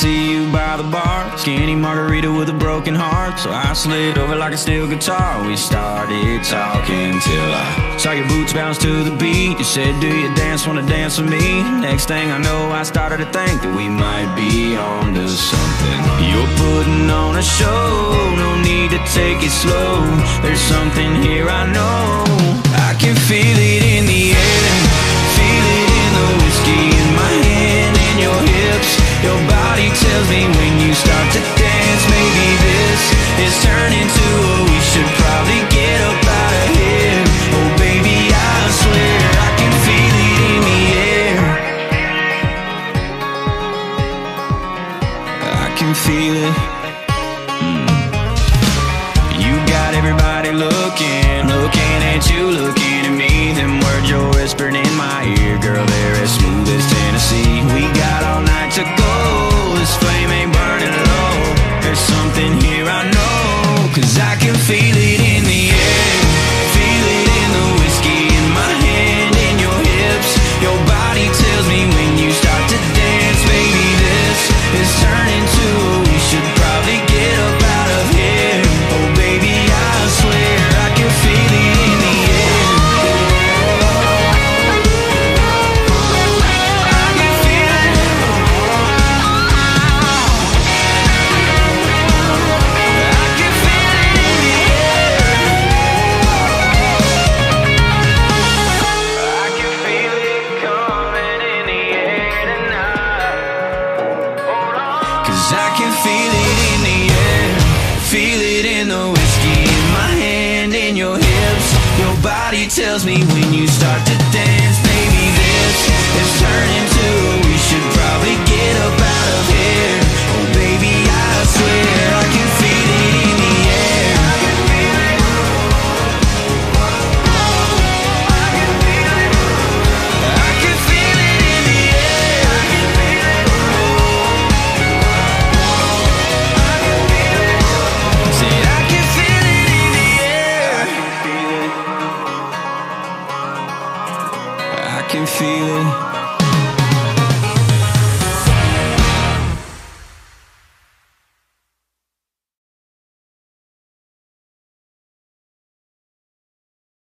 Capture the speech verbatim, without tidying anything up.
see you by the bar, skinny margarita with a broken heart. So I slid over like a steel guitar. We started talking till I saw your boots bounce to the beat. You said, do you dance, wanna dance with me? Next thing I know, I started to think that we might be on to something. You're putting on a show, no need to take it slow. There's something here I know. I can feel it in the air, feel it in the whiskey in my hand and your hips. Your body tells me when you start to dance, maybe this is turning to a we should probably get up out of here. Oh baby, I swear I can feel it in the air. I can feel it. mm. You got everybody looking, looking at you, looking at me. Them words you're whispering in my ear, girl, they're as smooth as Tennessee. We got all night to go, this flame ain't burning low. There's something here I know, cause I can feel it in the air, feel it in the whiskey in my hand and your hips. Your body tells me when you start to dance, baby, this is turning to a we should probably get up out of here. Oh baby, I swear I can feel it in the air. I can feel it. I can feel it in the air. I can feel it coming in the air tonight. Hold on. Cause I can feel it in the air, feel it in the whiskey in my hand and your hips. Your body tells me when you start to dance, baby, this is turning to we should probably get up out of here. Oh baby, I swear I can feel it in the air. I can feel it. I can feel it. I can feel it in the air. I can feel it. I can feel it. Said I can feel it in the air. I can feel it. I can feel it.